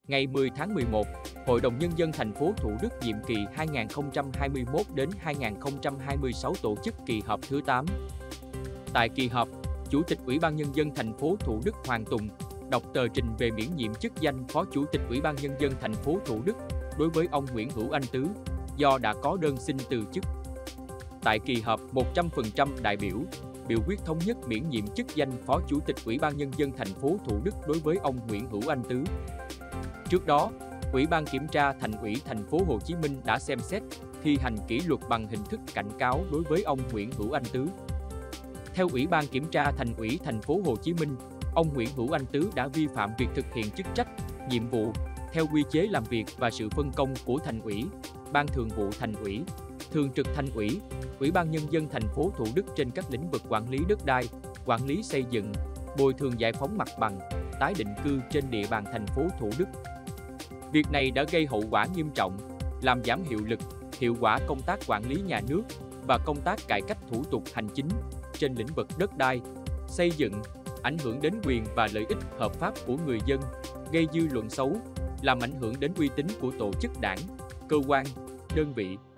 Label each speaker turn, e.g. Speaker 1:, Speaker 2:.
Speaker 1: Ngày 10 tháng 11, Hội đồng Nhân dân thành phố Thủ Đức nhiệm kỳ 2021 đến 2026 tổ chức kỳ họp thứ 8. Tại kỳ họp, Chủ tịch Ủy ban Nhân dân thành phố Thủ Đức Hoàng Tùng đọc tờ trình về miễn nhiệm chức danh Phó Chủ tịch Ủy ban Nhân dân thành phố Thủ Đức đối với ông Nguyễn Hữu Anh Tứ do đã có đơn xin từ chức. Tại kỳ họp, 100% đại biểu quyết thống nhất miễn nhiệm chức danh Phó Chủ tịch Ủy ban Nhân dân thành phố Thủ Đức đối với ông Nguyễn Hữu Anh Tứ. Trước đó, Ủy ban Kiểm tra Thành ủy thành phố Hồ Chí Minh đã xem xét thi hành kỷ luật bằng hình thức cảnh cáo đối với ông Nguyễn Hữu Anh Tứ. Theo Ủy ban Kiểm tra Thành ủy thành phố Hồ Chí Minh, ông Nguyễn Hữu Anh Tứ đã vi phạm việc thực hiện chức trách, nhiệm vụ theo quy chế làm việc và sự phân công của Thành ủy, Ban Thường vụ Thành ủy, Thường trực Thành ủy, Ủy ban Nhân dân thành phố Thủ Đức trên các lĩnh vực quản lý đất đai, quản lý xây dựng, bồi thường giải phóng mặt bằng, tái định cư trên địa bàn thành phố Thủ Đức. Việc này đã gây hậu quả nghiêm trọng, làm giảm hiệu lực, hiệu quả công tác quản lý nhà nước và công tác cải cách thủ tục hành chính trên lĩnh vực đất đai, xây dựng, ảnh hưởng đến quyền và lợi ích hợp pháp của người dân, gây dư luận xấu, làm ảnh hưởng đến uy tín của tổ chức đảng, cơ quan, đơn vị.